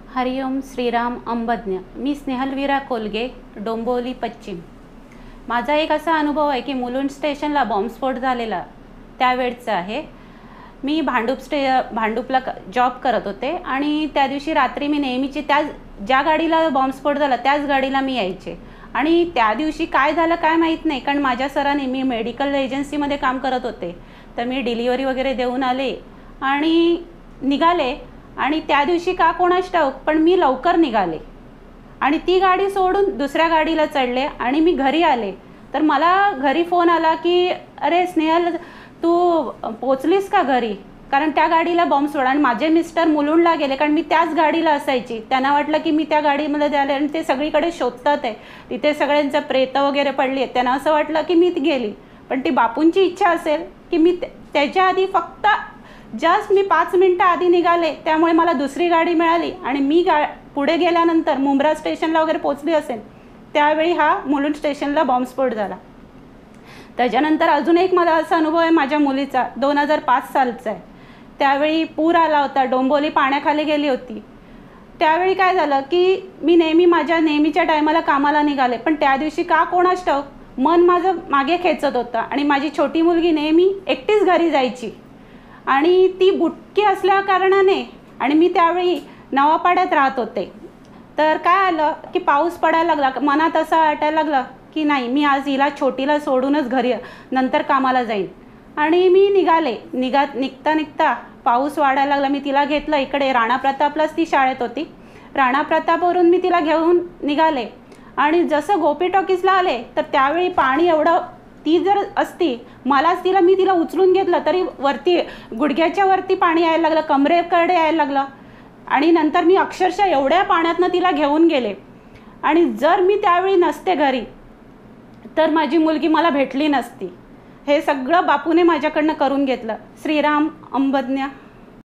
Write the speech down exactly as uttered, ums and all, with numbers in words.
हरिओम श्रीराम अंबज्ञ। मी स्नेहलवीरा कोलगे, डोंबिवली पश्चिम। माझा एक असा अनुभव आहे की मुलुंड स्टेशनला बॉम्बस्फोट झालेला त्यावेळचा आहे। मी भांडूप स्टे भांडूपला जॉब करत होते आणि त्या दिवशी रात्री मी नेहमीची त्या ज्या गाडीला बॉम्बस्फोट झाला त्याच गाडीला मी यायचे। आणि त्या दिवशी काय झालं काय माहीत नाही, कारण माझ्या सरांनी, मी मेडिकल एजन्सीमध्ये काम करत होते, तर मी डिलिव्हरी वगैरे देऊन आले आणि निघाले। आणि त्या दिवशी का कोणास ठाऊक पण मी लवकर निघाले आणि ती गाडी सोडून दुसऱ्या गाडीला चढले आणि मी घरी आले। तर मला घरी फोन आला की अरे स्नेहल, तू पोचलीस का घरी, कारण त्या गाडीला बॉम्ब सोडा। आणि माझे मिस्टर मुलुंडला गेले, कारण मी त्याच गाडीला असायची। त्यांना वाटलं की मी त्या गाडीमध्ये आले आणि ते सगळीकडे शोधतात आहे, तिथे सगळ्यांचं प्रेत वगैरे पडली आहेत। त्यांना असं वाटलं की मी गेली, पण ती बापूंची इच्छा असेल की मी त्याच्या आधी फक्त जस्ट मी पाच मिनटं आधी निघाले, त्यामुळे मला दुसरी गाडी मिळाली आणि मी गा पुढे गेल्यानंतर मुंब्रा स्टेशनला वगैरे पोचली असेल त्यावेळी हा मुलुंड स्टेशनला बॉम्बस्फोट झाला। त्याच्यानंतर अजून एक मला असा अनुभव आहे माझ्या मुलीचा, दोन हजार पाच सालचा आहे। त्यावेळी पूर आला होता, डोंबिवली पाण्याखाली गेली होती। त्यावेळी काय झालं की मी नेहमी माझ्या नेहमीच्या टायमाला कामाला निघाले, पण त्या दिवशी का कोणास ठाऊक मन माझं मागे खेचत होतं आणि माझी छोटी मुलगी नेहमी एकटीच घरी जायची आणि ती बुटकी असल्या कारणाने, आणि मी त्यावेळी नवापाड्यात राहत होते, तर काय आलं की पाऊस पडायला लागला। मनात असं वाटायला लागलं की नाही, मी आज हिला छोटीला सोडूनच घरी नंतर कामाला जाईन। आणि मी निघाले, निघा निघता निघता पाऊस वाढायला लागला। मी तिला घेतलं इकडे, राणा प्रतापलाच ती शाळेत होती, राणा प्रतापवरून मी तिला घेऊन निघाले आणि जसं गोपी टॉकीजला आले तर त्यावेळी पाणी एवढं, ती जर असती मलाच तिला मी तिला उचलून घेतलं तरी वरती गुडघ्याच्या वरती पाणी यायला लागलं, कमरेकडे यायला लागलं। आणि नंतर मी अक्षरशः एवढ्या पाण्यातनं तिला घेऊन गेले आणि जर मी त्यावेळी नसते घरी तर माझी मुलगी मला भेटली नसती। हे सगळं बापूने माझ्याकडनं करून घेतलं। श्रीराम अंबज्ञ।